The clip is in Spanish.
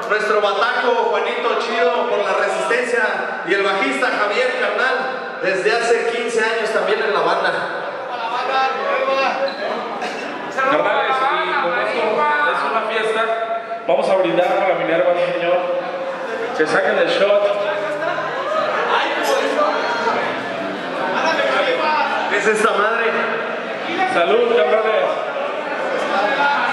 nuestro bataco Juanito Chido por la resistencia y el bajista Javier Carnal desde hace 15 años también en la banda. Carnales, y como esto es una fiesta, vamos a brindar a la Minerva, señor. Que saquen el shot. ¿Qué es esta madre? Salud, cabrones.